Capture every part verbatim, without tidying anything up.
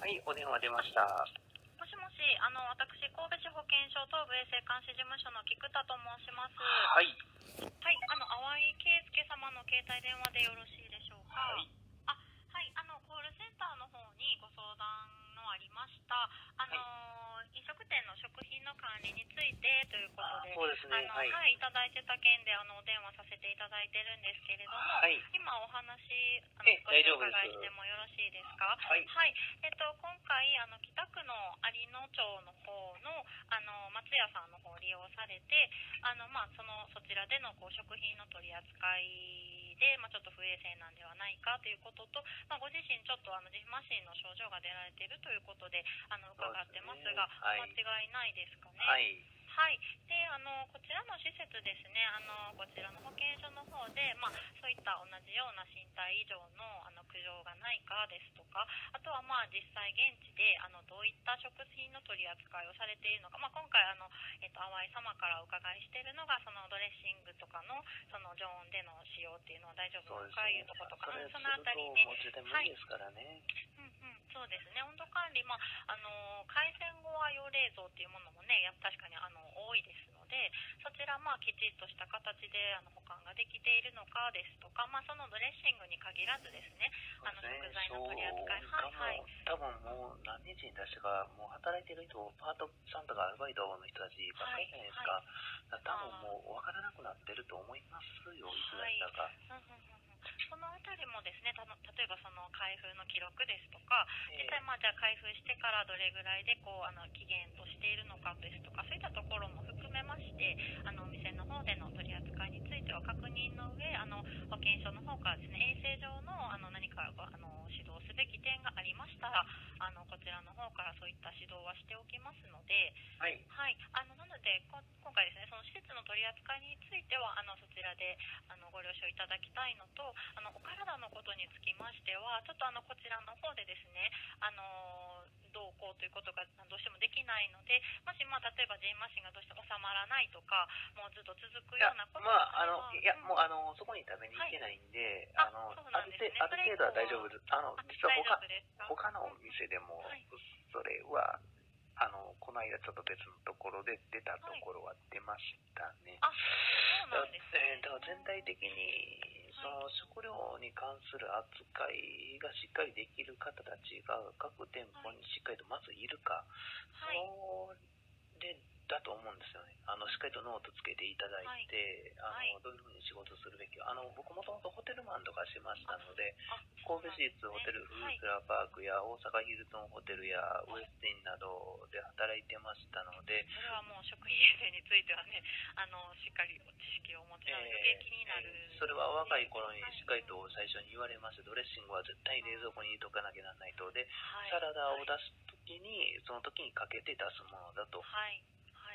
はい、お電話出ました。 もしもし、あの、私、神戸市保健所東部衛生監視事務所の菊田と申します。 はい。 はい、あの、淡井圭介様の携帯電話でよろしいでしょうか。 はい。 あ、はい、あの、コールセンターの方にご相談のありました。あの、はい、飲食店の食品の管理についてということで、 そうですね。 あの、はい、はい、いただいてた件で、あの、お電話させていただいてるんですけれども、はい、今お話、あの、少しお伺いしてもよろしいですか。はい。はい、えっと、今回、あの、北区の有野町の方の、あの、松屋さんの方を利用されて、あの、まあ、その、そちらでの、こう、食品の取り扱いで、まあ、ちょっと不衛生なんではないかということと、まあ、ご自身ちょっと、あの、ジンマシンの症状が出られているということで、あの、伺ってますが、はい、間違いないですかね。はい。はい。で、あの、こちらの施設ですね、あの、こちらの保健所の方で、まあ、そういった同じような身体異常の、あの、苦情がないかですとか、あとは、まあ、実際現地で、あの、どういった食品の取り扱いをされているのか、まあ、今回、あの、えっと、淡井様からお伺いしているのが、そのドレッシングとかの、その常温での使用っていうのは大丈夫なのか、いうとことか、そのあたりね。 はい。ですからね。 うんうん、そうですね。温度管理、まあ、あの開栓後は用冷蔵っていうものもね、や確かにあの多いですので、そちらまあきちっとした形であの保管ができているのかですとか、まあ、そのドレッシングに限らずですね、あの食材の取り扱い、はいはい、 多分もう何日に出してか、もう働いてる人、パートさんとかアルバイトの人たちばっかりじゃないですか。はいはい、多分もう分からなくなってると思いますよ、いつだったか。 はい、うんうんうん、そのあたりもですね、たの例えばその開封の記録ですとか、実際まあじゃあ開封してからどれぐらいでこうあの期限としているのかですとか、そういったところも含めまして、あのお店の方での取り扱いについては確認の上、あの保健所の方からですね、衛生上のあの何かあの指導すべき点がありましたら、あのこちらの方からそういった指導はしておきますので、 はい、 はい、あのなのでこ今回ですね、その施設の取り扱いについてはあのそちらであのご了承いただきたいのと、あのお体のことにつきましては、ちょっとあのこちらの方でですね、あのどうこうということがどうしてもできないので、もしまあ例えばジンマシンがどうしても収まらないとか、もうずっと続くようなことがあれば、まあ、あのいや、うん、もうあのそこに食べに行けないんで、はい、あのある程度、ある程度は大丈夫です。あの実は他他のお店でもそれは、あのこの間ちょっと別のところで出たところは出ましたね。 はい、あ、そうなんですね。 だから全体的にその食料に関する扱いがしっかりできる方たちが各店舗にしっかりとまずいるか、はい、それだと思うんですよね。あのしっかりとノートつけていただいて、はい、あのどういうふうに仕事するべきか。あの僕もともとホテルマンとかしましたので、神戸市立ホテルフルスラーパークや大阪ヒルトンホテルやウエスティンなどで働いてましたので、 それはもう食品衛生についてはね、あのしっかり知識をお持ちなので余計気になる、 えー、それは若い頃にしっかりと最初に言われました。ドレッシングは絶対冷蔵庫に入れとかなきゃならないと。で、はい、サラダを出す時にその時にかけて出すものだと。 はいはい。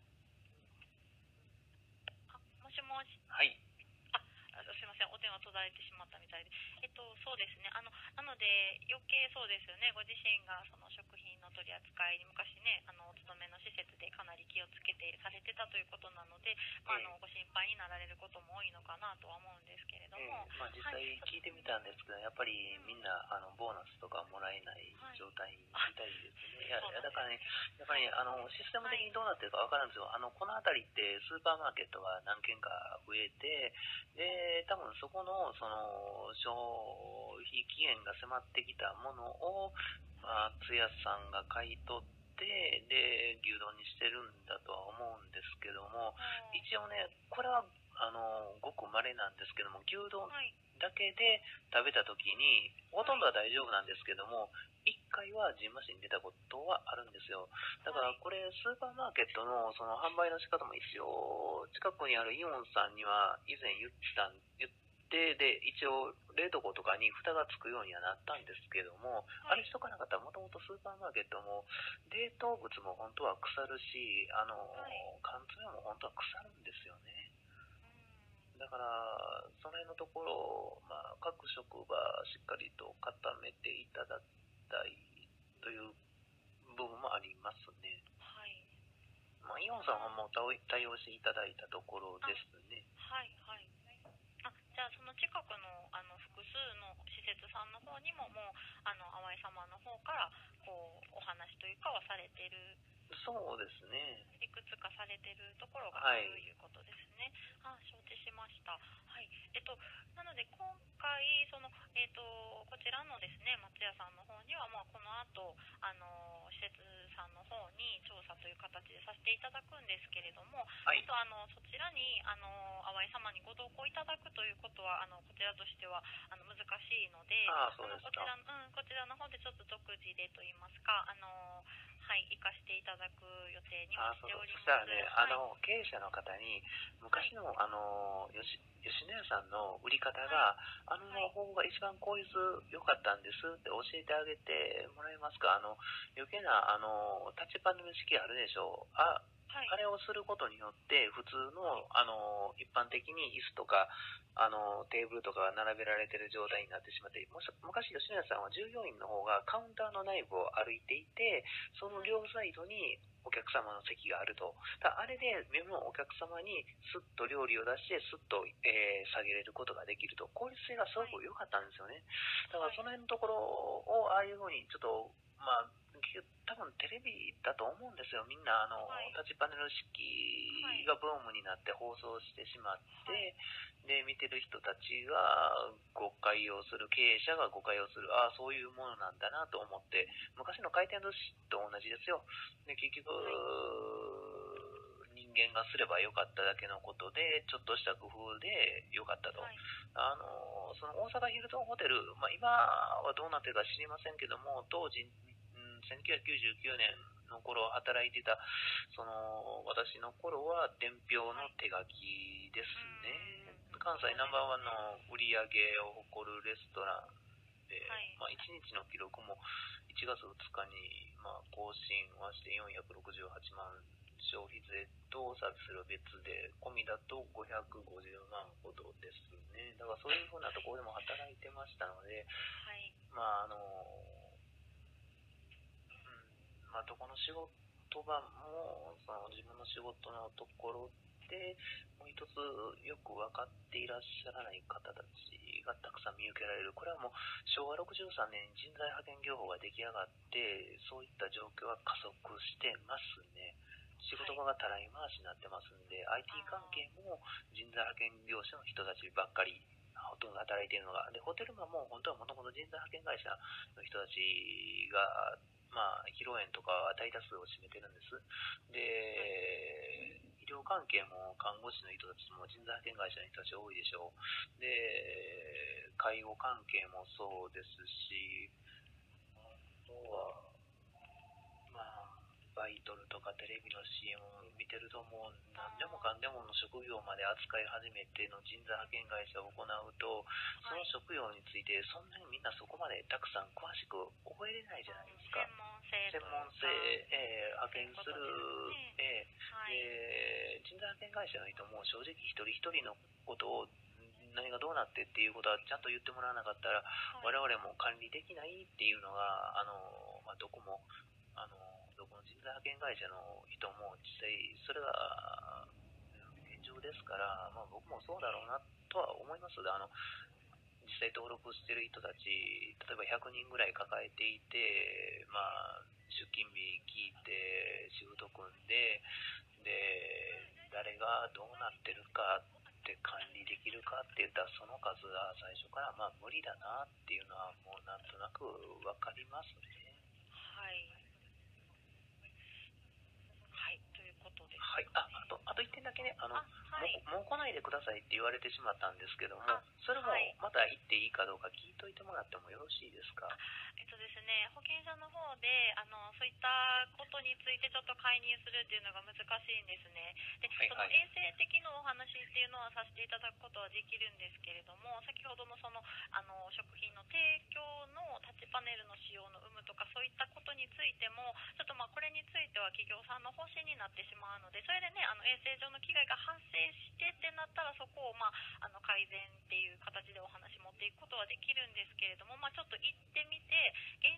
あ、もしもし。 はい。 あ、すいません、お電話途絶えてしまったみたいで、えっと、そうですね、あのなので、余計そうですよね、ご自身がその食品の取り扱いに昔ね、あのお勤めの施設でかなり気をつけてされてたということなので、まあ、あのご心配になられることも多いのかなとは思うんですけれども、 えーまあ、実際聞いてみたんですけど、はい、やっぱりみんなあのボーナスとかもらえない状態みたいですね。はい、いやだからね、やっぱり、ね、あのシステム的にどうなってるか分からんですよ。あのこの辺りってスーパーマーケットが何軒か増えて、で多分そこのその消費期限が迫ってきたものを松屋さんが買い取ってで牛丼にしてるんだとは思うんですけども、一応ねこれはあのごく稀なんですけども、牛丼だけで食べた時にほとんどは大丈夫なんですけども、いっかいはジンマシンに出たことはあるんですよ。だからこれスーパーマーケットのその販売の仕方も一応近くにあるイオンさんには以前言った言ってで一応冷凍庫とかに蓋がつくようにはなったんですけども、はい、あれしとかなかったらもともとスーパーマーケットも冷凍物も本当は腐るし、あの、はい、缶詰も本当は腐るんですよね。だからその辺のところ、まあ、各職場しっかりと固めていただきたいという部分もありますね。 はい。 まあ、イオンさんはもう対応していただいたところですね。 はいはい。あ、じゃあその近くのあの複数の施施設さんの方にももうあの淡井様の方からこうお話というかはされてる。 そうですね。 いくつかされてるところがあるということですね。はい、あ、承知しました。はい。えっとなので今回そのえっとこちらのですね松屋さんの方にはまあこの後あの施設さんの方に調査という形でさせていただくんですけれども、はい、ちょっとあのそちらにあの淡井様にご同行いただくということはあのこちらとしてはあの難しいので、 ああそうですか。 こちら、うん、こちらの方でちょっと独自でといいますかあのはい、行かせていただく予定にはしております。 そしたらね、はい、あの経営者の方に昔の、はい、あの吉吉野家さんの売り方が、はい、あの方法が一番効率良かったんですって教えてあげてもらえますか。あの余計なあのタッチパネル式あるでしょう。あはい、あれをすることによって普通の、あの一般的に椅子とかあのテーブルとかが並べられている状態になってしまって、もし昔吉野家さんは従業員の方がカウンターの内部を歩いていて、その両サイドにお客様の席があると。だあれで目のお客様にスッと料理を出してスッと、えー、下げれることができると。効率性がすごく良かったんですよね。だからその辺のところをああいうふうにちょっとまあ多分テレビだと思うんですよ。みんなあの、はい、タッチパネル式がブームになって放送してしまって、はい、で見てる人たちが誤解をする、経営者が誤解をする、ああそういうものなんだなと思って、昔の回転寿司と同じですよ。で結局、はい、人間がすればよかっただけのことでちょっとした工夫でよかったと。はい、あのその大阪ヒルトンホテル、まあ、今はどうなってるか知りませんけども、当時せんきゅうひゃくきゅうじゅうきゅうねんの頃働いてたその私の頃は伝票の手書きですね。関西ナンバーワンの売り上げを誇るレストランで、まあ、いちにちの記録もいちがつふつかにまあ更新はしてよんひゃくろくじゅうはちまん、消費税とサービス料別で込みだとごひゃくごじゅうまんほどですね。だからそういうふうなところでも働いてましたので、まああのまあ、どこの仕事場もその自分の仕事のところでもう一つよく分かっていらっしゃらない方たちがたくさん見受けられる。これはもうしょうわろくじゅうさんねんに人材派遣業法が出来上がってそういった状況は加速してますね。仕事場がたらい回しになってますんで、はい、アイティー 関係も人材派遣業者の人たちばっかりほとんど働いているのが、でホテルマンも本当はもともと人材派遣会社の人たちがまあ、披露宴とか大多数を占めてるんです。で、医療関係も看護師の人たちも人材派遣会社の人たち多いでしょう。で、介護関係もそうですし、あとは、まあ、バイトルとかテレビの シーエム 見てるともう何でもかんでもの職業まで扱い始めての人材派遣会社を行うと、その職業についてそんなにみんなそこまでたくさん詳しく覚えれないじゃないですか。専門性、えー、派遣する、えー、で人材派遣会社の人も正直一人一人のことを何がどうなってっていうことはちゃんと言ってもらわなかったら、はい、我々も管理できないっていうのがあの、まあ、どこもあのどこの人材派遣会社の人も実際それが現状ですから、まあ、僕もそうだろうなとは思います。あの実際登録してる人たち、例えばひゃくにんぐらい抱えていて、まあ、出勤日聞いてシフト組んで、で誰がどうなってるかって管理できるかっていったらその数が最初からまあ無理だなっていうのはもうなんとなく分かりますね。 はい。はい、ということです。 はい、あ、あと、あといってんだけね、あの、あはい、もう、もう来ないでくださいって言われてしまったんですけども、それもまた行っていいかどうか聞いといてもらってもよろしいですか。 えっとですね、保険者の方であのそういったことについてちょっと介入するっていうのが難しいんですね。で、はいはい、その衛生的なお話っていうのはさせていただくことはできるんですけれども、先ほどのそのあの食品の提供のタッチパネルの使用の有無とかそういったことについてもちょっとまあこれについては企業さんの方針になってしまうので、それでねあの衛生上の危害が発生してってなったらそこをまああの改善っていう形でお話持っていくことはできるんですけれども、まあ、ちょっと行ってみて現地で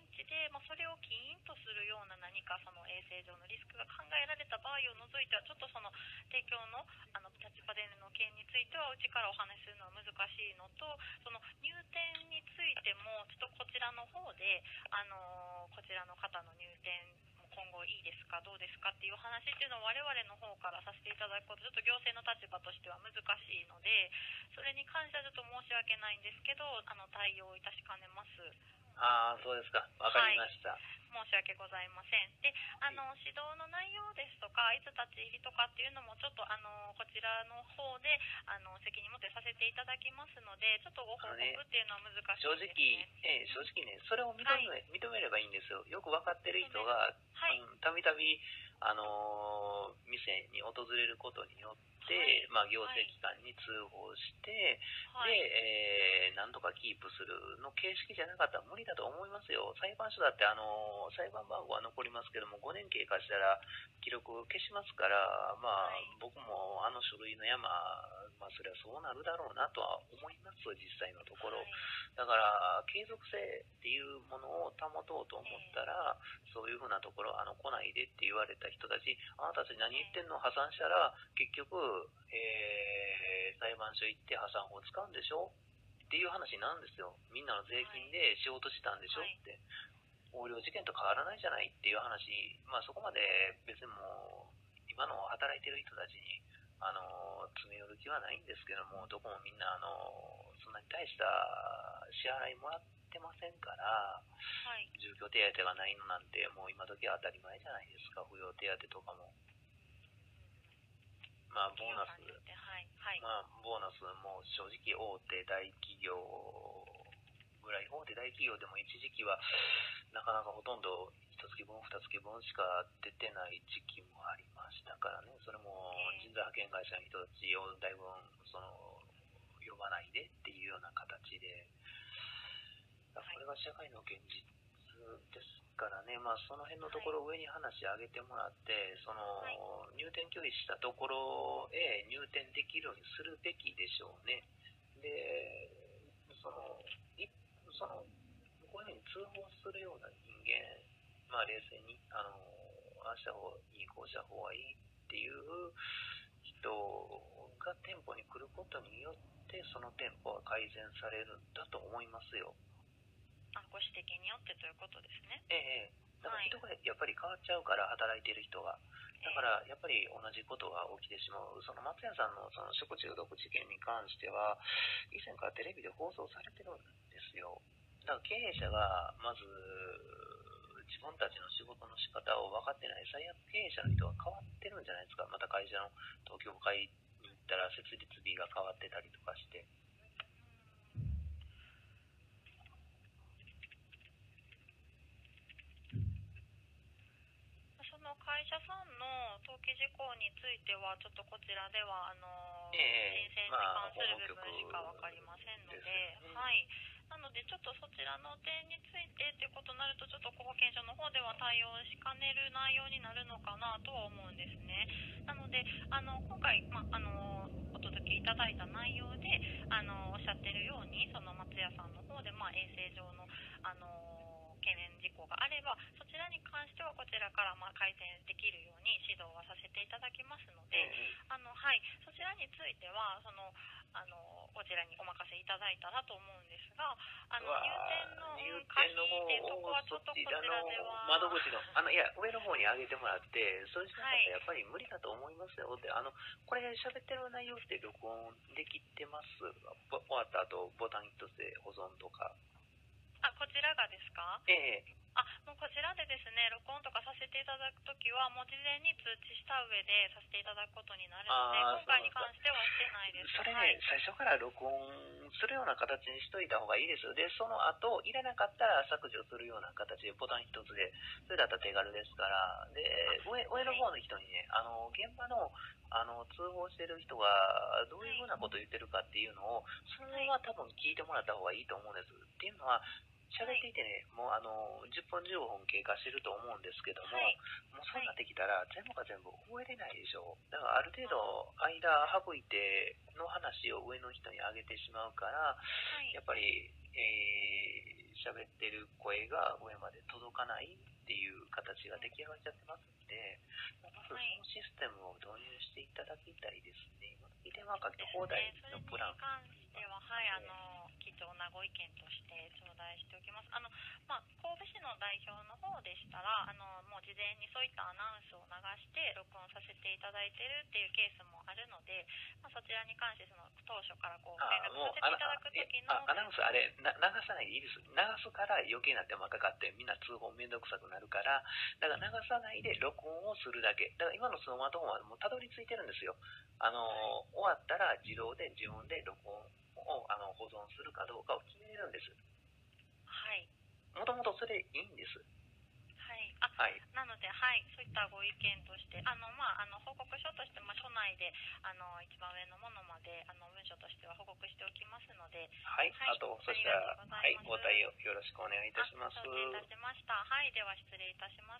で、まあ、それを起因とするような何かその衛生上のリスクが考えられた場合を除いてはちょっとその提供のあの立場での件についてはうちからお話しするのは難しいのと、その入店についてもちょっとこちらの方で、あのー、こちらの方の入店今後いいですかどうですかっていう話っていうのを我々の方からさせていただくこと、ちょっと行政の立場としては難しいので、それに関してはちょっと申し訳ないんですけど、あの対応いたしかねます。 ああ、そうですか。わかりました。はい、 申し訳ございません。で、あの指導の内容ですとか、いつ立ち入りとかっていうのもちょっとあのこちらの方であの責任持ってさせていただきますので、ちょっとご報告っていうのは難しいですね。 正直、えー、正直ね、それを認め、はい、認めればいいんですよ。よく分かってる人が、たびたびあのー、店に訪れることによって、はい、まあ、行政機関に通報して、はい、で、えー、なんとかキープするの形式じゃなかったら無理だと思いますよ。裁判所だって、あのー、裁判番号は残りますけども、ごねん経過したら記録を消しますから、まあ、はい、僕もあの書類の山、まあ、それはそうなるだろうなとは思います、実際のところ。はい、だから、継続性っていうものを保とうと思ったら、えー、そういうふうなところ、あの、来ないでって言われた人たち、あなたたち何言ってんの、破産したら、結局、えー、裁判所行って破産法使うんでしょっていう話なんですよ。みんなの税金で仕事したんでしょって。横領事件と変わらないじゃないっていう話、まあそこまで別にもう、今の働いてる人たちに、あの、詰め寄る気はないんですけども、どこもみんな、あの、そんなに大した支払いもらってませんから、はい、住居手当がないのなんて、もう今時は当たり前じゃないですか、扶養手当とかも。まあ、ボーナス、はいはい、まあ、ボーナスも正直大手大企業ぐらい、大手大企業でも一時期はなかなかほとんどいちがつぶん、にがつぶんしか出てない時期もありましたからね。それも人材派遣会社の人たちをだいぶその呼ばないでっていうような形で、これが社会の現実ですからね、まあ、その辺のところを上に話上げてもらって、その入店拒否したところへ入店できるようにするべきでしょうね。で、その、いそのこういうふうに通報するような人間、まあ、冷静に、あの、ああした方がいい、こうした方がいいっていう人が店舗に来ることによって、その店舗は改善されるんだと思いますよ。 ご指摘によってということですね。 ええ、だから人がやっぱり変わっちゃうから、働いている人が。だからやっぱり同じことが起きてしまう。その松屋さんのその食中毒事件に関しては、以前からテレビで放送されてるんですよ。だから経営者がまず自分たちの仕事の仕方を分かってない、最悪経営者の人が変わってるんじゃないですか。また会社の東京会に行ったら設立日が変わってたりとかして。 会社さんの登記事項については、ちょっとこちらではあの、えー、申請に関する部分しか分かりませんので、ね、はい、なので、ちょっとそちらの点についてということになると、ちょっと保険証の方では対応しかねる内容になるのかなとは思うんですね。なので、あの今回、ま、あのお届けいただいた内容で、あのおっしゃってるように、その松屋さんの方で、まあ、衛生上の、あの懸念事項があれば、そちらに関してはこちらからまあ改善できるように指導はさせていただきますので、あのはい、そちらについてはそのあのこちらにお任せいただいたらと思うんですが、あの入店の可否っていうところはちょっとこちらでは窓口のあのいや上の方に上げてもらって、そうしたらやっぱり無理だと思いますよって、あのこれ喋ってる内容って録音できてます？終わった後ボタン一つで保存とか。 あ、こちらがですか？ ええ。 あ、もうこちらでですね、録音とかさせていただくときは、もう事前に通知した上でさせていただくことになるので、今回に関してはしてないです。 それね、はい、最初から録音するような形にしといた方がいいですよ。で、その後、いらなかったら削除するような形で、ボタン一つで、それだったら手軽ですから、で、上上の方の人にね、あの、現場の、あの、通報してる人がどういうふうなことを言ってるかっていうのを、そのまま多分聞いてもらった方がいいと思うんです。っていうのは、 喋っていてね、もうあのじゅっぷんじゅうごふん経過してると思うんですけども、はい、もうそうなってきたら全部が全部覚えれないでしょう。だからある程度間省いての話を上の人にあげてしまうから、はい、やっぱり、えー、喋ってる声が上まで届かないっていう形が出来上がっちゃってますので、まずそのシステムを導入していただきたいですね。電話かけ放題のプラン。 それに関しては、はい、あの貴重なご意見として頂戴しておきます。あの、まあ、神戸市の代表の方でしたら、あのもう事前にそういったアナウンスを流して録音させていただいてるっていうケースもあるので、まあ、そちらに関してその当初からこう連絡させていただく時のアナウンスあれな流さないでいいです。流すから余計な手間かかってみんな通報めんどくさくなるから、だから流さないで録音をするだけ。だから今のスマートフォンはもうたどり着いてるんですよ。あの、はい、終わったら自動で自分で録音をあの保存するかどうかを決めれるんです。 はい。 もともとそれいいんです。 はい。あ、はい、なので、はい、そういったご意見として、あの、まあ、あの報告書として、まあ、署内で、あの、一番上のものまで、あの、文書としては報告しておきますので、 はい、はい、あと、そしたら、はい、ご対応よろしくお願いいたします。 承知いたしました。はい、では失礼いたします。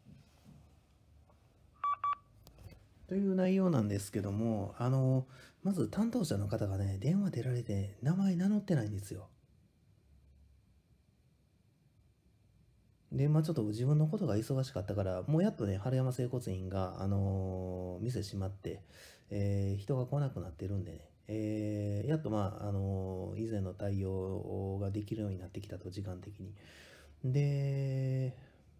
という内容なんですけども、あの、まず担当者の方がね、電話出られて名前名乗ってないんですよ。で、まあちょっと自分のことが忙しかったから、もうやっとね、春山整骨院が、あのー、店閉まって、えー、人が来なくなってるんでね、えー、やっとまあ、あのー、以前の対応ができるようになってきたと、時間的に。で、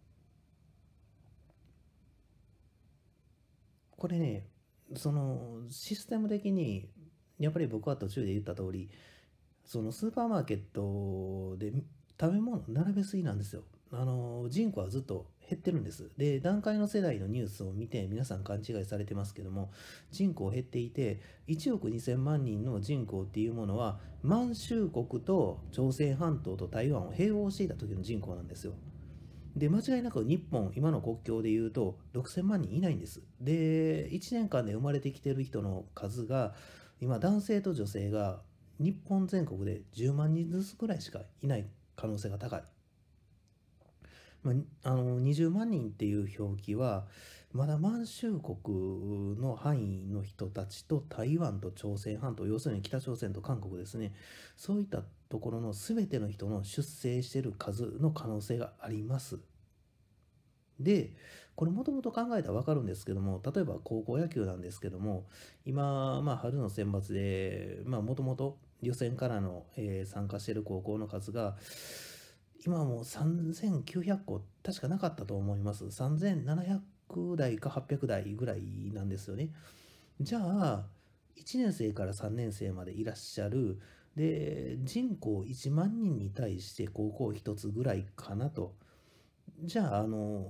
これね、そのシステム的に、やっぱり僕は途中で言った通り、そのスーパーマーケットで食べ物並べすぎなんですよ。あの、人口はずっと減ってるんです。で、段階の世代のニュースを見て皆さん勘違いされてますけども、人口減っていて、いちおくにせんまん人の人口っていうものは、満州国と朝鮮半島と台湾を併合していた時の人口なんですよ。で、間違いなく日本、今の国境で言うとろくせんまん人いないんです。で、いちねんかんで生まれてきてる人の数が、今男性と女性が日本全国でじゅうまん人ずつくらいしかいない可能性が高い。まあ、あのにじゅうまん人っていう表記は、まだ満州国の範囲の人たちと台湾と朝鮮半島、要するに北朝鮮と韓国ですね、そういったところの全ての人の出生している数の可能性があります。で、これもともと考えたら分かるんですけども、例えば高校野球なんですけども、今、まあ、春の選抜で、まあ、もともと予選からの、えー、参加している高校の数が、今はもうさんぜんきゅうひゃくこ確かなかったと思います。さんぜんななひゃくだいかはっぴゃくだいぐらいなんですよね。じゃあ、いちねん生からさんねん生までいらっしゃる。で、人口いちまん人に対して高校ひとつぐらいかなと。じゃあ、あの、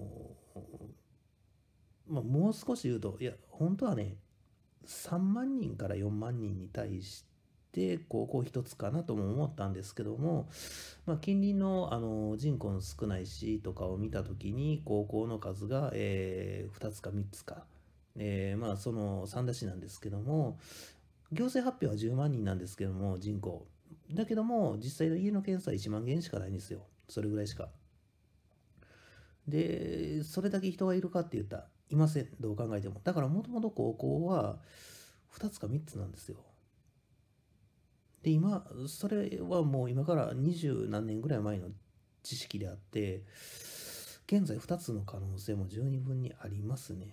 まあ、もう少し言うと、いや、本当はね、さんまん人からよんまん人に対して、高校一つかなとも思ったんですけども、まあ、近隣の、あの人口の少ない市とかを見たときに、高校の数が、えー、ふたつかみっつか、えー、まあその三田市なんですけども、行政発表はじゅうまん人なんですけども、人口。だけども、実際の家の検査はいちまんげんしかないんですよ。それぐらいしか。で、それだけ人がいるかって言ったらいません。どう考えても。だからもともと高校はふたつかみっつなんですよ。で、今、それはもう今から二十何年ぐらい前の知識であって、現在ふたつの可能性も十二分にありますね。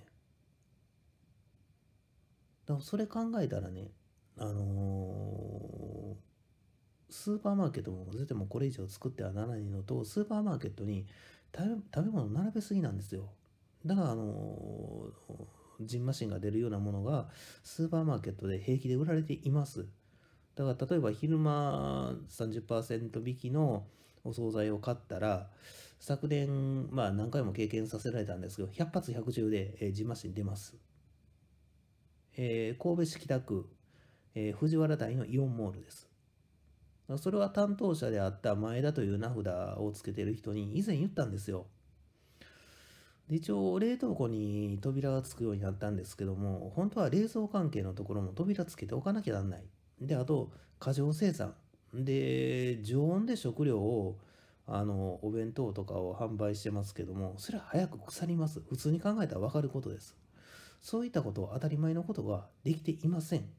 だからそれ考えたらね、あのー、スーパーマーケットも絶対もうこれ以上作ってはならないのと、スーパーマーケットに食べ、食べ物並べすぎなんですよ。だから、あのー、ジンマシンが出るようなものがスーパーマーケットで平気で売られています。だから例えば昼間 さんじゅっパーセント 引きのお惣菜を買ったら、昨年、まあ何回も経験させられたんですけど、ひゃく発ひゃく中で、えー、ジンマシン出ます。えー、神戸市北区、えー、藤原台のイオンモールです。それは担当者であった前田という名札をつけてる人に以前言ったんですよ。で一応冷凍庫に扉がつくようになったんですけども、本当は冷蔵関係のところも扉つけておかなきゃなんない。で、あと、過剰生産。で、常温で食料をあのお弁当とかを販売してますけども、それは早く腐ります。普通に考えたら分かることです。そういったことを当たり前のことができていません。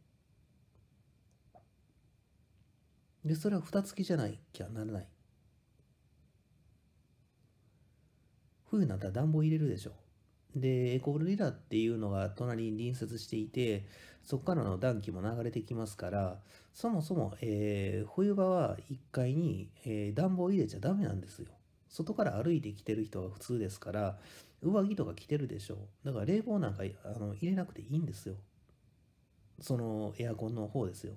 で、それは蓋付きじゃないきゃならない。冬になったら暖房入れるでしょ。で、エコールリラっていうのが隣に隣接していて、そこからの暖気も流れてきますから、そもそも、えー、冬場はいっかいに、えー、暖房入れちゃダメなんですよ。外から歩いてきてる人が普通ですから、上着とか着てるでしょ。だから冷房なんかあの入れなくていいんですよ。そのエアコンの方ですよ。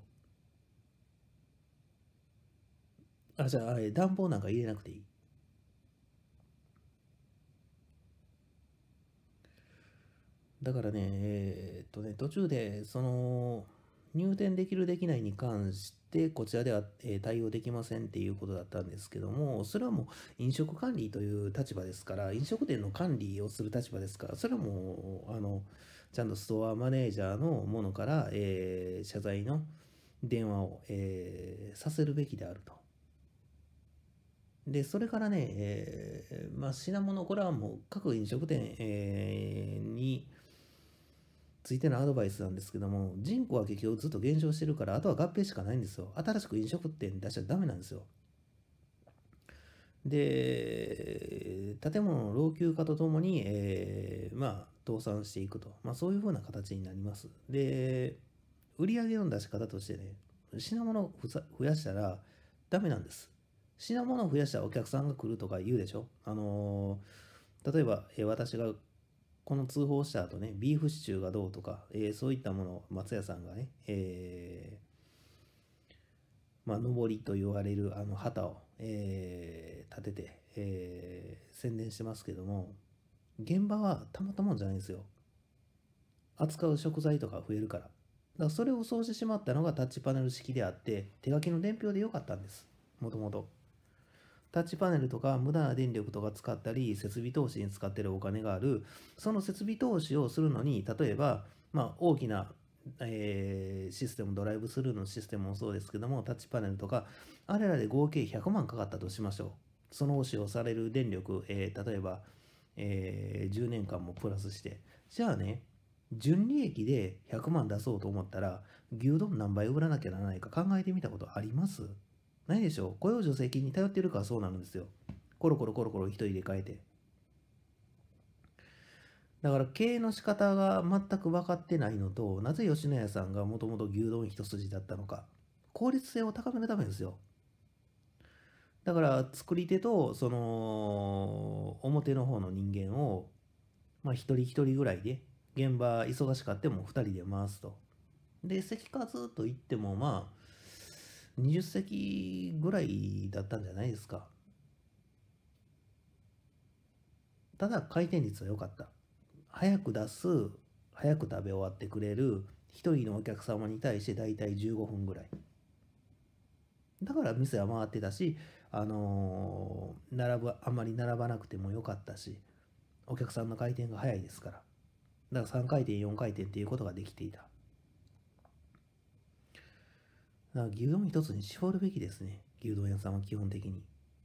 あ、じゃあ、暖房なんか入れなくていい。だからね、えーっとね、途中で、その、入店できるできないに関して、こちらでは、えー対応できませんっていうことだったんですけども、それはもう飲食管理という立場ですから、飲食店の管理をする立場ですから、それはもう、あの、ちゃんとストアマネージャーのものから、えー謝罪の電話を、えーさせるべきであると。で、それからね、えーまあ、品物、これはもう各飲食店、えーについてのアドバイスなんですけども、人口は結局ずっと減少してるから、あとは合併しかないんですよ。新しく飲食店出しちゃダメなんですよ。で、建物の老朽化とともに、えーまあ、倒産していくと。まあ、そういうふうな形になります。で、売上の出し方としてね、品物を増やしたらダメなんです。品物を増やしたらお客さんが来るとか言うでしょ。あのー例えば、えー私がこの通報した後ね、ビーフシチューがどうとか、えーそういったものを松屋さんがね、えーまあ、上りと言われるあの旗を、えー立てて、えー宣伝してますけども、現場はたまったもんじゃないんですよ。扱う食材とか増えるから。だからそれをそうしてしまったのがタッチパネル式であって、手書きの伝票でよかったんです。もともと。タッチパネルとか無駄な電力とか使ったり、設備投資に使ってるお金がある、その設備投資をするのに、例えば、まあ、大きな、えーシステム、ドライブスルーのシステムもそうですけども、タッチパネルとか、あれらで合計ひゃくまんかかったとしましょう。その使用される電力、えー例えば、えーじゅうねんかんもプラスして。じゃあね、純利益でひゃくまん出そうと思ったら、牛丼何倍売らなきゃならないか考えてみたことあります？ないでしょう。雇用助成金に頼ってるからそうなるんですよ。コロコロコロコロ人入れ替えて。だから経営の仕方が全く分かってないのと、なぜ吉野家さんがもともと牛丼一筋だったのか。効率性を高めるためですよ。だから作り手とその表の方の人間を、まあ一人一人ぐらいで、現場忙しかっても二人で回すと。で、席数といってもまあ、にじゅっ席ぐらいだったんじゃないですか。ただ回転率は良かった。早く出す、早く食べ終わってくれる、一人のお客様に対してだいたいじゅうごふんぐらい。だから店は回ってたし、あのー並ぶ、あんまり並ばなくてもよかったし、お客さんの回転が早いですから。だからさんかいてん、よんかいてんっていうことができていた。だから牛丼一つに絞るべきですね。牛丼屋さんは基本的に。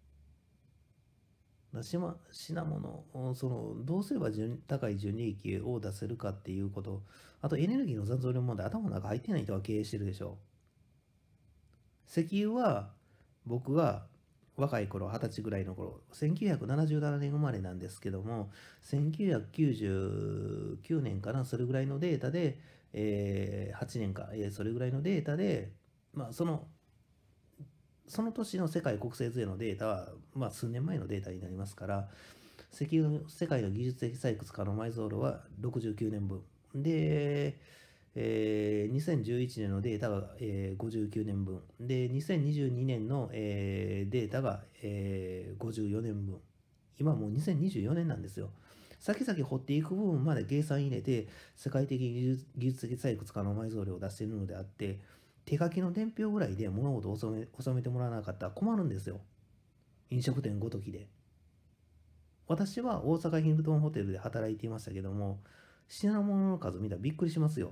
だしま品物をそのどうすれば純高い純利益を出せるかっていうこと、あとエネルギーの残存量問題、頭の中入ってない人が経営してるでしょう。石油は僕が若い頃、はたちぐらいの頃、せんきゅうひゃくななじゅうななねん生まれなんですけども、せんきゅうひゃくきゅうじゅうきゅうねんかな、それぐらいのデータで、えーはちねんか、えーそれぐらいのデータで、まあ、その、その年の世界国勢税のデータは、まあ、数年前のデータになりますから、石油の世界の技術的採掘可能埋蔵量はろくじゅうきゅうねんぶん。で、えーにせんじゅういちねんのデータが、えーごじゅうきゅうねんぶん。で、にせんにじゅうにねんの、えーデータが、えーごじゅうよねんぶん。今もうにせんにじゅうよねんなんですよ。先々掘っていく部分まで計算入れて、世界的技術技術的採掘可能埋蔵量を出しているのであって、手書きの伝票ぐらいで物事を収め収めてもらわなかったら困るんですよ。飲食店ごときで。私は大阪ヒルトンホテルで働いていましたけども、品物の数見たらびっくりしますよ。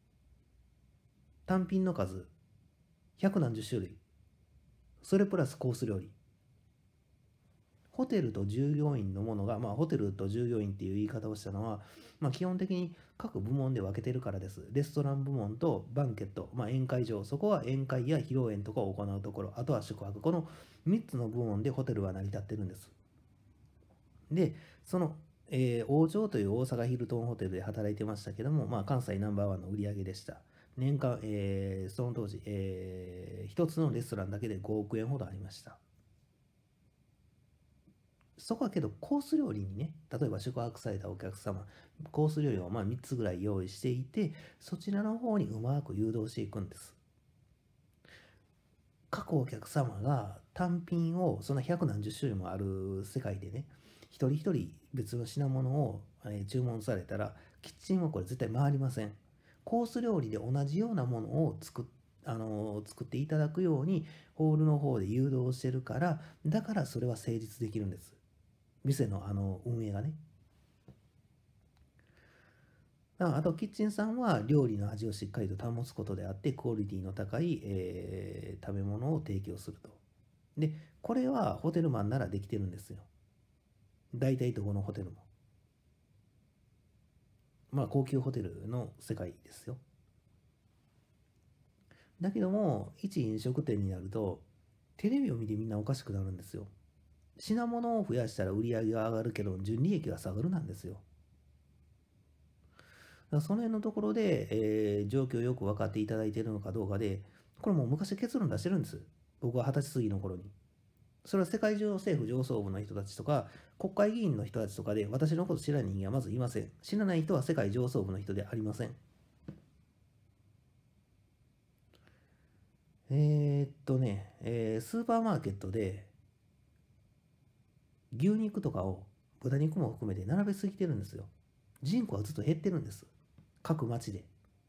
単品の数、百何十種類。それプラスコース料理。 ホテルと従業員のものが、まあ、ホテルと従業員っていう言い方をしたのは、まあ、基本的に各部門で分けてるからです。レストラン部門とバンケット、まあ、宴会場、そこは宴会や披露宴とかを行うところ、あとは宿泊、このみっつの部門でホテルは成り立ってるんです。で、その、えー、王朝という大阪ヒルトンホテルで働いてましたけども、まあ、関西ナンバーワンの売り上げでした。年間、えー、その当時、えー、一つのレストランだけでごおくえんほどありました。そこはけどコース料理にね、例えば宿泊されたお客様、コース料理をまあみっつぐらい用意していて、そちらの方にうまく誘導していくんです。各お客様が単品を、そんな百何十種類もある世界でね、一人一人別の品物を注文されたら、キッチンはこれ絶対回りません。コース料理で同じようなものを作っあの作っていただくようにホールの方で誘導してるから、だからそれは成立できるんです。店のあの運営がね。あとキッチンさんは料理の味をしっかりと保つことであって、クオリティの高い、えー、食べ物を提供すると。で、これはホテルマンならできてるんですよ。大体どこのホテルも。まあ高級ホテルの世界ですよ。だけども、一飲食店になると、テレビを見てみんなおかしくなるんですよ。品物を増やしたら売り上げが上がるけど、純利益が下がるなんですよ。だからその辺のところで、えー、状況をよく分かっていただいているのかどうかで、これもう昔結論出してるんです。僕は二十歳過ぎの頃に。それは世界中の政府上層部の人たちとか、国会議員の人たちとかで、私のこと知らない人間はまずいません。知らない人は世界上層部の人でありません。えー、っとね、えー、スーパーマーケットで、牛肉とかを豚肉も含めて並べすぎてるんですよ。人口はずっと減ってるんです。各町で。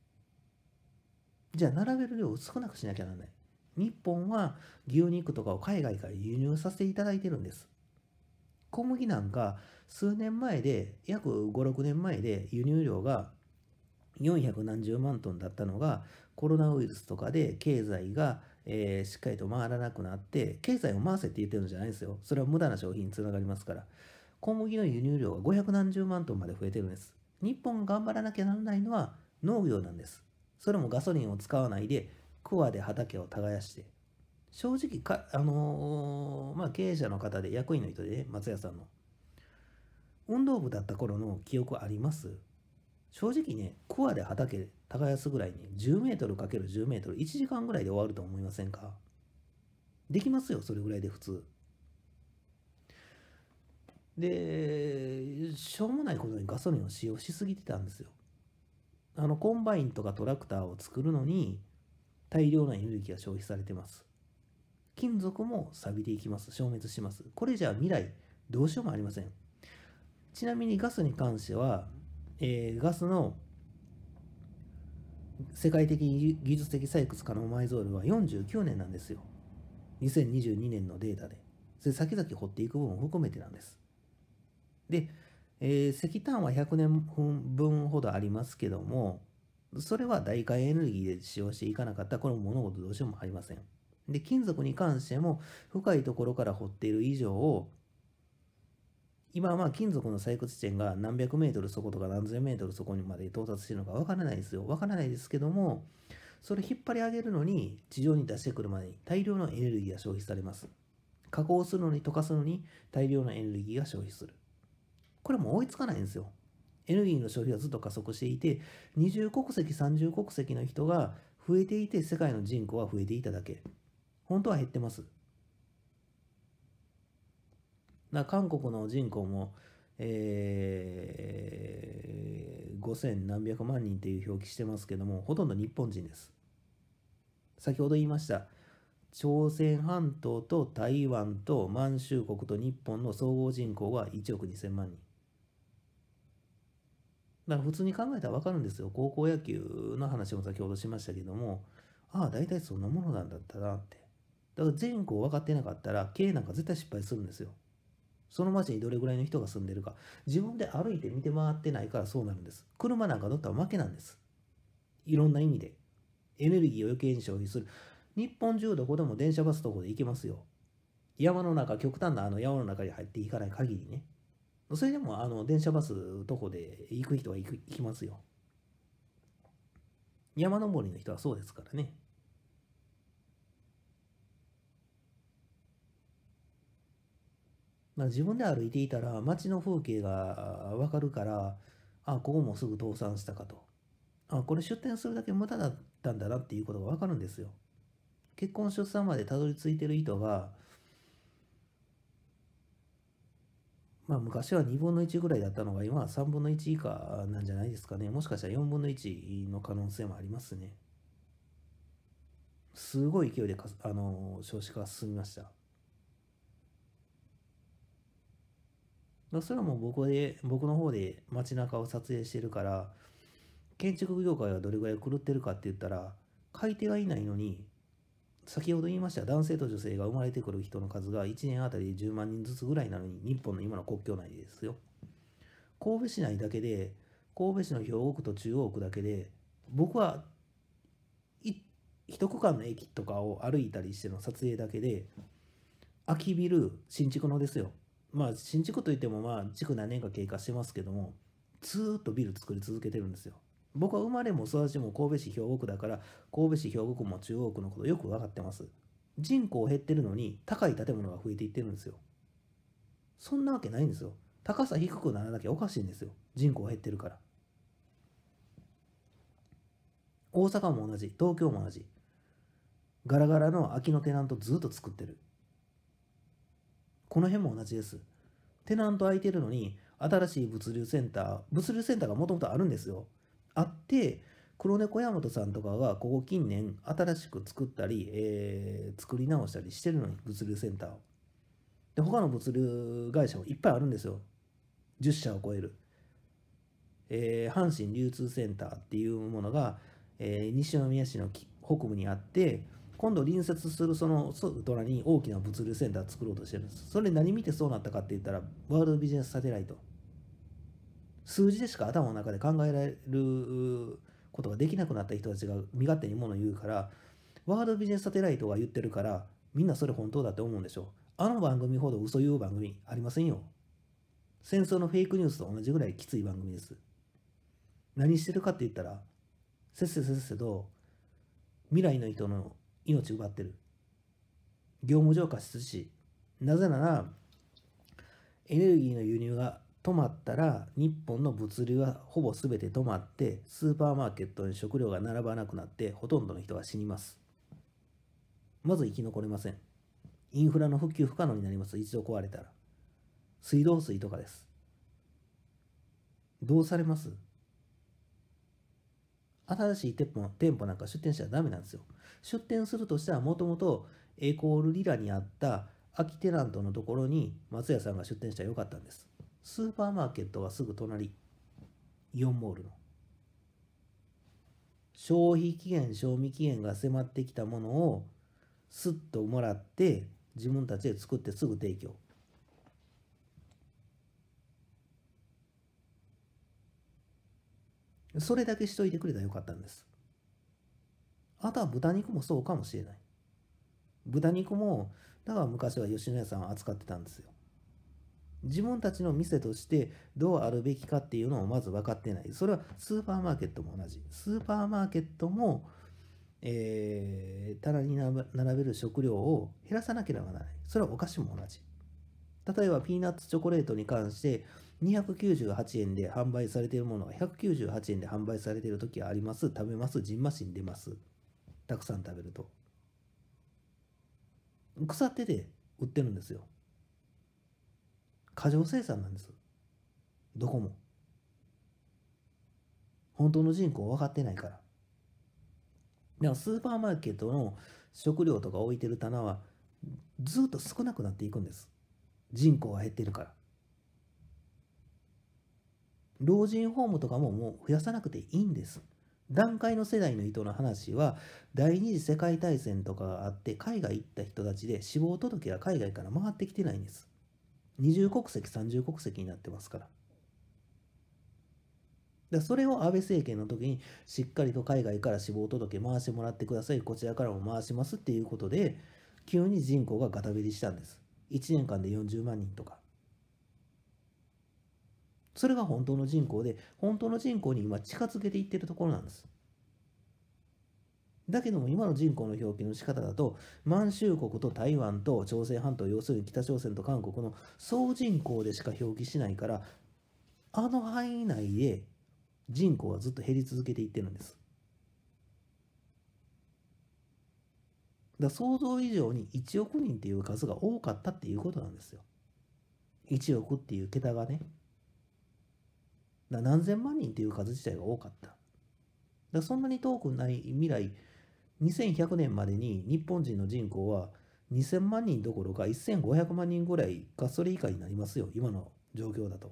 じゃあ並べる量を少なくしなきゃならない。日本は牛肉とかを海外から輸入させていただいてるんです。小麦なんか数年前で、約ご、ろくねんまえで輸入量がよんひゃくなんじゅうまんトンだったのが、コロナウイルスとかで経済が、えー、しっかりと回らなくなって、経済を回せって言ってるんじゃないですよ。それは無駄な消費につながりますから。小麦の輸入量がごひゃくなんじゅうまんトンまで増えてるんです。日本が頑張らなきゃならないのは農業なんです。それもガソリンを使わないで、桑で畑を耕して。正直か、あのー、まあ経営者の方で役員の人でね、松屋さんの。運動部だった頃の記憶あります？正直ね、桑で畑耕すぐらいにじゅうメートルかけるじゅうメートル、いちじかんぐらいで終わると思いませんか？できますよ、それぐらいで普通。で、しょうもないことにガソリンを使用しすぎてたんですよ。あの、コンバインとかトラクターを作るのに大量なエネルギーが消費されてます。金属も錆びていきます。消滅します。これじゃあ未来どうしようもありません。ちなみにガスに関しては、えー、ガスの世界的技術的採掘可能埋蔵量はよんじゅうきゅうねんなんですよ。にせんにじゅうにねんのデータで。それ先々掘っていく分を含めてなんです。で、えー、石炭はひゃくねんぶんほどありますけども、それは代替エネルギーで使用していかなかったら、これも物事どうしようもありません。で、金属に関しても深いところから掘っている以上、今はまあ金属の採掘地点が何百メートルそことか何千メートルそこにまで到達しているのかわからないですよ。わからないですけども、それ引っ張り上げるのに地上に出してくるまでに大量のエネルギーが消費されます。加工するのに溶かすのに大量のエネルギーが消費する。これも追いつかないんですよ。エネルギーの消費がずっと加速していて、にじゅうこくせき、さんじゅうこくせきの人が増えていて、世界の人口は増えていただけ。本当は減ってます。な韓国の人口も、えー、ごせんなんびゃくまんにんという表記してますけども、ほとんど日本人です。先ほど言いました。朝鮮半島と台湾と満州国と日本の総合人口はいちおくにせんまんにん。だから普通に考えたら分かるんですよ。高校野球の話も先ほどしましたけども、ああ、大体そんなものなんだったなって。だから全校分かってなかったら、経営なんか絶対失敗するんですよ。その町にどれぐらいの人が住んでるか。自分で歩いて見て回ってないからそうなるんです。車なんか乗ったら負けなんです。いろんな意味で。エネルギーを余計に消費する。日本中どこでも電車バスとかで行けますよ。 山の中、極端なあの山の中に入っていかない限りね。それでもあの電車バス徒歩で行く人は行く行きますよ。山登りの人はそうですからね。まあ、自分で歩いていたら街の風景がわかるから、あ、ここもすぐ倒産したかと。あ、これ出店するだけ無駄だったんだなっていうことがわかるんですよ。結婚出産までたどり着いてる人が、まあ昔はにぶんのいちぐらいだったのが今はさんぶんのいち以下なんじゃないですかね。もしかしたらよんぶんのいちの可能性もありますね。すごい勢いでかあの少子化が進みました。それはもう僕で僕の方で街中を撮影してるから、建築業界はどれぐらい狂ってるかって言ったら、買い手がいないのに、先ほど言いました男性と女性が生まれてくる人の数がいちねんあたりじゅうまんにんずつぐらいなのに、日本の今の国境内ですよ。神戸市内だけで、神戸市の兵庫区と中央区だけで、僕は一区間の駅とかを歩いたりしての撮影だけで、空きビル、新築のですよ。まあ新築といってもまあ築何年か経過してますけども、ずーっとビル作り続けてるんですよ。僕は生まれも育ちも神戸市兵庫区だから、神戸市兵庫区も中央区のことよく分かってます。人口減ってるのに高い建物が増えていってるんですよ。そんなわけないんですよ。高さ低くならなきゃおかしいんですよ。人口減ってるから。大阪も同じ、東京も同じ。ガラガラの空きのテナントずっと作ってる。この辺も同じです。テナント空いてるのに、新しい物流センター、物流センターがもともとあるんですよ。あって、黒猫山本さんとかがここ近年新しく作ったり、えー、作り直したりしてるのに、物流センターを。で、他の物流会社もいっぱいあるんですよ。じゅっしゃを超える。えー、阪神流通センターっていうものが、えー、西宮市の北部にあって、今度隣接するその隣に大きな物流センターを作ろうとしてるんです。それ何見てそうなったかって言ったら、ワールドビジネスサテライト。数字でしか頭の中で考えられることができなくなった人たちが身勝手にものを言うから、ワールドビジネスサテライトが言ってるから、みんなそれ本当だって思うんでしょう。あの番組ほど嘘言う番組ありませんよ。戦争のフェイクニュースと同じぐらいきつい番組です。何してるかって言ったら、せっせせっせと未来の人の命奪ってる。業務上過失致死。なぜなら、エネルギーの輸入が止まったら、日本の物流はほぼ全て止まって、スーパーマーケットに食料が並ばなくなって、ほとんどの人が死にます。まず生き残れません。インフラの復旧不可能になります。一度壊れたら。水道水とかです。どうされます？新しい店舗、店舗なんか出店しちゃダメなんですよ。出店するとしたら、もともとエコールリラにあった空きテナントのところに松屋さんが出店したらよかったんです。スーパーマーケットはすぐ隣。イオンモールの。消費期限、賞味期限が迫ってきたものをスッともらって、自分たちで作ってすぐ提供。それだけしといてくれたらよかったんです。あとは豚肉もそうかもしれない。豚肉も、だから昔は吉野家さんを扱ってたんですよ。自分たちの店としてどうあるべきかっていうのをまず分かってない。それはスーパーマーケットも同じ。スーパーマーケットも、えー、棚に並べる食料を減らさなければならない。それはお菓子も同じ。例えばピーナッツチョコレートに関してにひゃくきゅうじゅうはちえんで販売されているものがひゃくきゅうじゅうはちえんで販売されている時があります。食べます。じんましん出ます。たくさん食べると。腐ってて売ってるんですよ。過剰生産なんです。どこも。本当の人口分かってないから。だからスーパーマーケットの食料とか置いてる棚はずっと少なくなっていくんです。人口が減ってるから。老人ホームとかももう増やさなくていいんです。団塊の世代の人の話は、第二次世界大戦とかがあって海外行った人たちで死亡届が海外から回ってきてないんです。二重国籍、三重国籍になってますから。だそれを安倍政権の時にしっかりと海外から死亡届回してもらってください、こちらからも回しますっていうことで、急に人口がガタ減りしたんです。 いちねんかんでよんじゅうまんにんとか。それが本当の人口で、本当の人口に今近づけていってるところなんです。だけども今の人口の表記の仕方だと、満州国と台湾と朝鮮半島、要するに北朝鮮と韓国の総人口でしか表記しないから、あの範囲内で人口はずっと減り続けていってるんです。だから想像以上にいちおくにんっていう数が多かったっていうことなんですよ。いちおくっていう桁がね。だ何千万人っていう数自体が多かった。だそんなに遠くない未来、にせんひゃくねんまでに日本人の人口はにせんまんにんどころかせんごひゃくまんにんぐらいかそれ以下になりますよ、今の状況だと。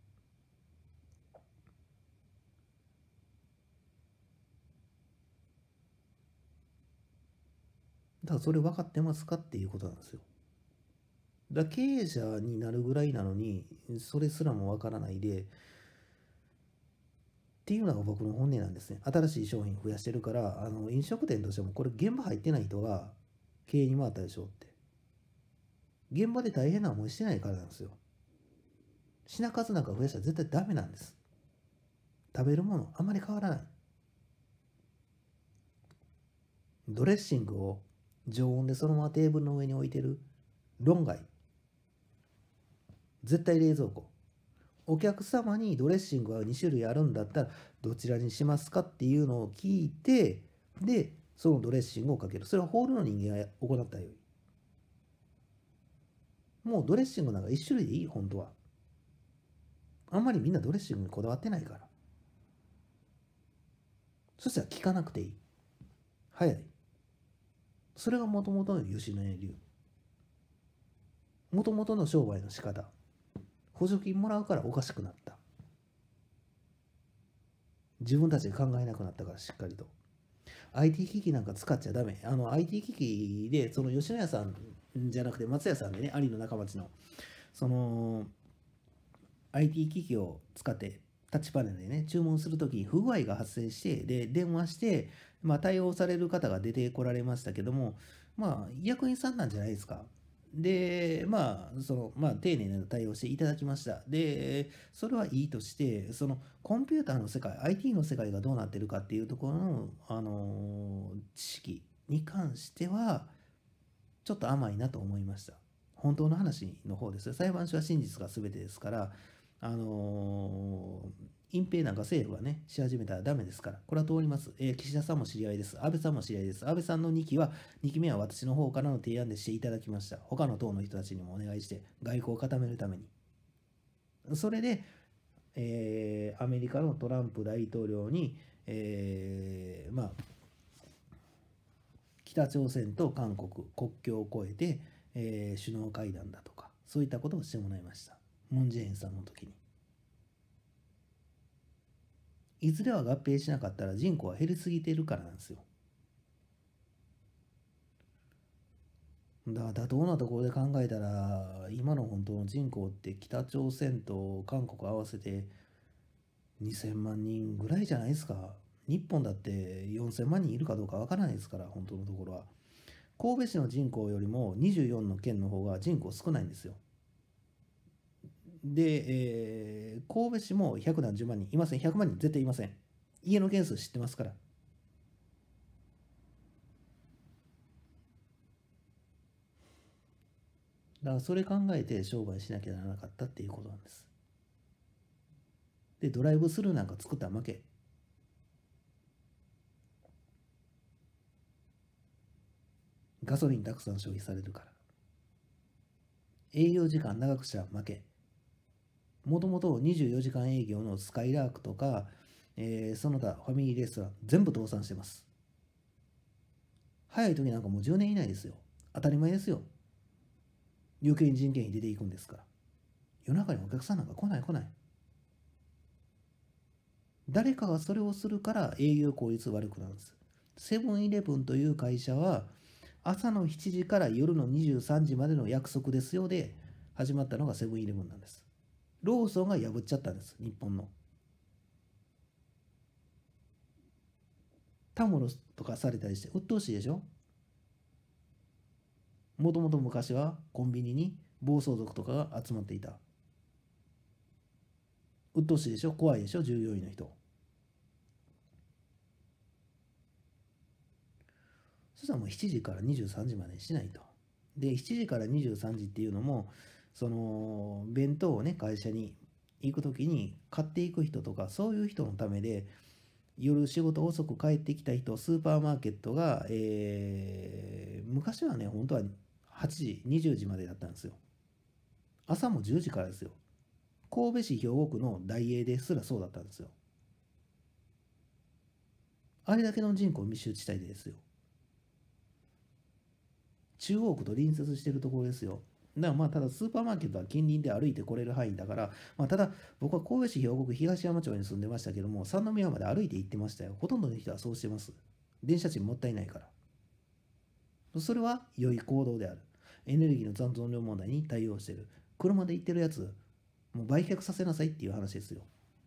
だからそれ分かってますかっていうことなんですよ。だから経営者になるぐらいなのに、それすらも分からないで、っていうのが僕の本音なんですね。新しい商品増やしてるから、あの飲食店としてもこれ現場入ってない人が経営に回ったでしょって。現場で大変な思いしてないからなんですよ。品数なんか増やしたら絶対ダメなんです。食べるものあんまり変わらない。ドレッシングを常温でそのままテーブルの上に置いてる論外。絶対冷蔵庫。お客様にドレッシングはに種類あるんだったらどちらにしますかっていうのを聞いて、でそのドレッシングをかける。それはホールの人間が行ったように。もうドレッシングなんかいち種類でいい、本当は。あんまりみんなドレッシングにこだわってないから。そしたら聞かなくていい。早い。それがもともとの吉野家流。もともとの商売の仕方。補助金もらうからおかしくなった。自分たちで考えなくなったから、しっかりと。アイティー 機器なんか使っちゃダメ。あの アイティー 機器で、その吉野家さんじゃなくて松屋さんでね、有野中町の、その アイティー 機器を使ってタッチパネルでね、注文するときに不具合が発生して、で、電話して、まあ対応される方が出てこられましたけども、まあ役員さんなんじゃないですか。で、まあ、その、まあ、丁寧な対応していただきました。で、それはいいとして、その、コンピューターの世界、アイティー の世界がどうなってるかっていうところの、あのー知識に関しては、ちょっと甘いなと思いました。本当の話の方ですよ。裁判所は真実が全てですから、あのー隠蔽なんか政府がね、し始めたらダメですから。これは通ります。えー、岸田さんも知り合いです。安倍さんも知り合いです。安倍さんのにきは、にきめは私の方からの提案でしていただきました。他の党の人たちにもお願いして、外交を固めるために。それで、えー、アメリカのトランプ大統領に、えー、まあ、北朝鮮と韓国、国境を越えて、えー、首脳会談だとか、そういったことをしてもらいました。ムン・ジェインさんの時に。いずれは合併しなかったら人口は減りすぎているからなんですよ。だから妥当なところで考えたら、今の本当の人口って北朝鮮と韓国合わせてにせんまんにんぐらいじゃないですか。日本だってよんせんまんにんいるかどうかわからないですから、本当のところは。神戸市の人口よりもにじゅうよんの県の方が人口少ないんですよ。で、えー、神戸市もひゃくなんじゅうまんにんいません。ひゃくまんにん絶対いません。家の件数知ってますから。だからそれ考えて商売しなきゃならなかったっていうことなんです。で、ドライブスルーなんか作ったら負け。ガソリンたくさん消費されるから。営業時間長くしたら負け。もともとにじゅうよじかん営業のスカイラークとか、えー、その他ファミリーレストラン全部倒産してます。早い時なんかもうじゅうねん以内ですよ。当たり前ですよ。余計に人件費出ていくんですから。夜中にお客さんなんか来ない来ない。誰かがそれをするから営業効率悪くなるんです。セブンイレブンという会社は朝のしちじから夜のにじゅうさんじまでの約束ですよで始まったのがセブンイレブンなんです。ローソンが破っちゃったんです、日本の。タムロスとかされたりして鬱陶しいでしょ。もともと昔はコンビニに暴走族とかが集まっていた。鬱陶しいでしょ、怖いでしょ、従業員の人。そしたらもうしちじからにじゅうさんじまでにしないと。で、しちじからにじゅうさんじっていうのも、その弁当をね、会社に行くときに買っていく人とか、そういう人のためで、夜仕事遅く帰ってきた人、スーパーマーケットが、えー、昔はね、本当ははちじ、にじゅうじまでだったんですよ。朝もじゅうじからですよ。神戸市兵庫区の大英ですらそうだったんですよ。あれだけの人口密集地帯でですよ。中央区と隣接しているところですよ。だからまあただスーパーマーケットは近隣で歩いてこれる範囲だから、まあ、ただ僕は神戸市兵庫区東山町に住んでましたけども、三宮まで歩いて行ってましたよ。ほとんどの人はそうしてます。電車賃もったいないから。それは良い行動である。エネルギーの残存量問題に対応している。車で行ってるやつ、もう売却させなさいっていう話ですよ。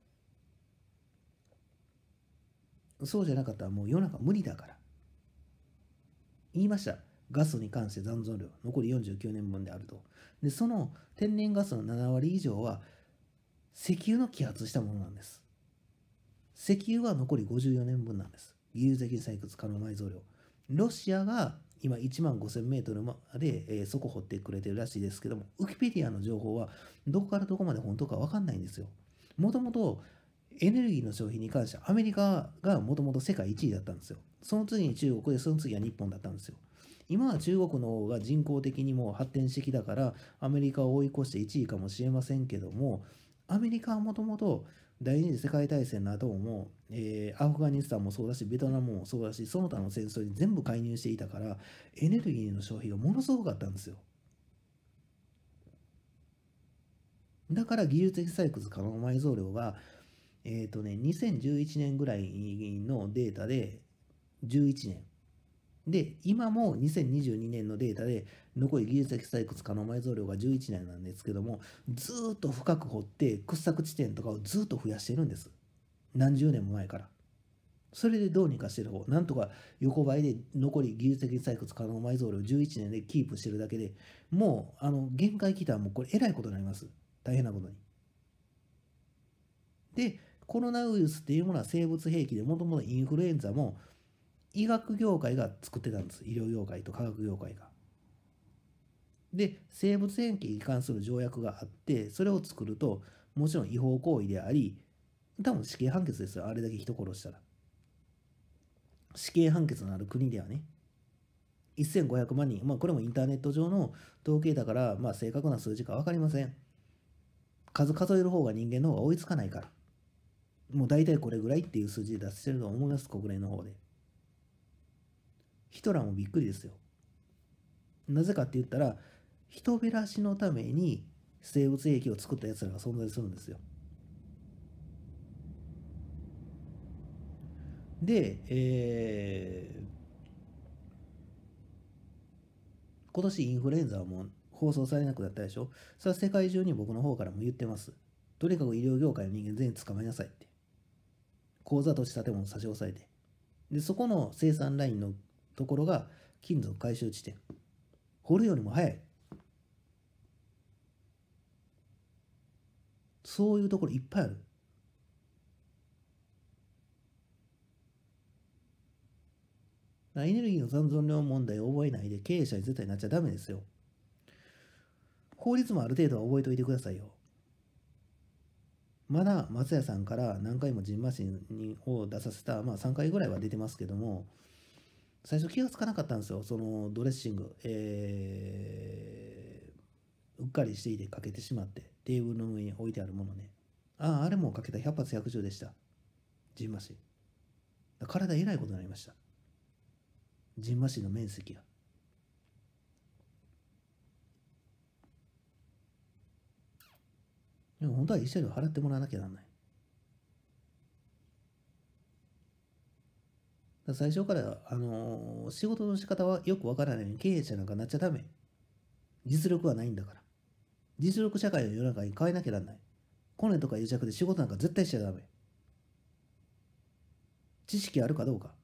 そうじゃなかったらもう世の中無理だから。言いました。ガスに関して残存量、残りよんじゅうきゅうねんぶんであると。で、その天然ガスのななわり以上は石油の揮発したものなんです。石油は残りごじゅうよねんぶんなんです。技術的採掘可能埋蔵量。ロシアが今いちまんごせんメートルまで、えー、底掘ってくれてるらしいですけども、ウィキペディアの情報はどこからどこまで本当か分かんないんですよ。もともとエネルギーの消費に関してはアメリカがもともと世界いちいだったんですよ。その次に中国で、その次は日本だったんですよ。今は中国の方が人口的にも発展してきたからアメリカを追い越していちいかもしれませんけども、アメリカはもともと第二次世界大戦の後も、えー、アフガニスタンもそうだしベトナムもそうだし、その他の戦争に全部介入していたからエネルギーの消費がものすごかったんですよ。だから技術的採掘可能埋蔵量がえっとねにせんじゅういちねんぐらいのデータでじゅういちねんで、今もにせんにじゅうにねんのデータで残り技術的採掘可能埋蔵量がじゅういちねんなんですけども、ずーっと深く掘って掘削地点とかをずっと増やしてるんです。何十年も前から。それでどうにかしてる方、なんとか横ばいで残り技術的採掘可能埋蔵量じゅういちねんでキープしてるだけで、もうあの限界来たらもうこれえらいことになります。大変なことに。で、コロナウイルスっていうものは生物兵器で、もともとインフルエンザも医学業界が作ってたんです。医療業界と科学業界が。で、生物兵器に関する条約があって、それを作ると、もちろん違法行為であり、多分死刑判決ですよ。あれだけ人殺したら。死刑判決のある国ではね。せんごひゃくまんにん。まあこれもインターネット上の統計だから、まあ正確な数字か分かりません。数数える方が人間の方が追いつかないから。もう大体これぐらいっていう数字で出してると思います、国連の方で。ヒトラーもびっくりですよ。なぜかって言ったら、人減らしのために生物兵器を作ったやつらが存在するんですよ。で、えー、今年インフルエンザはもう放送されなくなったでしょ。それは世界中に僕の方からも言ってます。とにかく医療業界の人間全員捕まえなさいって。口座として建物差し押さえて。で、そこの生産ラインのところが金属回収地点。掘るよりも早い。そういうところいっぱいある。エネルギーの残存量問題を覚えないで経営者に絶対なっちゃダメですよ。法律もある程度は覚えておいてくださいよ。まだ松屋さんから何回もジンマシンを出させた、まあさんかいぐらいは出てますけども、最初気がつかなかったんですよ。そのドレッシング、えー、うっかりしていてかけてしまって、テーブルの上に置いてあるものね。ああ、あれもかけたひゃく発ひゃく中でした。ジンマシン。体えらいことになりました。ジンマシンの面積が。でも本当は慰謝料払ってもらわなきゃならない。最初から、あのー、仕事の仕方はよくわからないのに経営者なんかなっちゃダメ。実力はないんだから。実力社会の世の中に変えなきゃならない。コネとか癒着で仕事なんか絶対しちゃダメ。知識あるかどうか。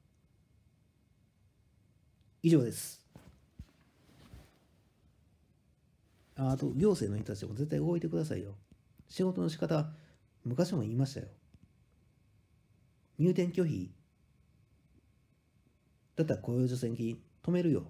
以上です。 ああと、行政の人たちも絶対動いてくださいよ。仕事の仕方、昔も言いましたよ。入店拒否、だったら雇用助成金止めるよ。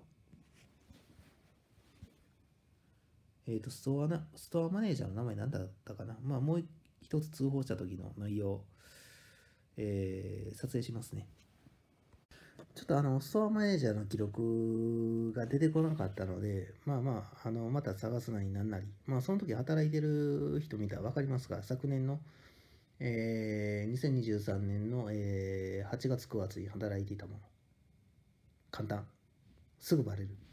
えっと、ストアな、ストアマネージャーの名前何だったかな。まあ、もう一つ通報した時の内容、えー、撮影しますね。ちょっとあの、ストアマネージャーの記録が出てこなかったので、まあまあ、あの、また探すなりなんなり、まあ、その時働いてる人見たら分かりますが、昨年の、えー、にせんにじゅうさんねんの、えー、はちがつくがつに働いていたもの。簡単。すぐバレる。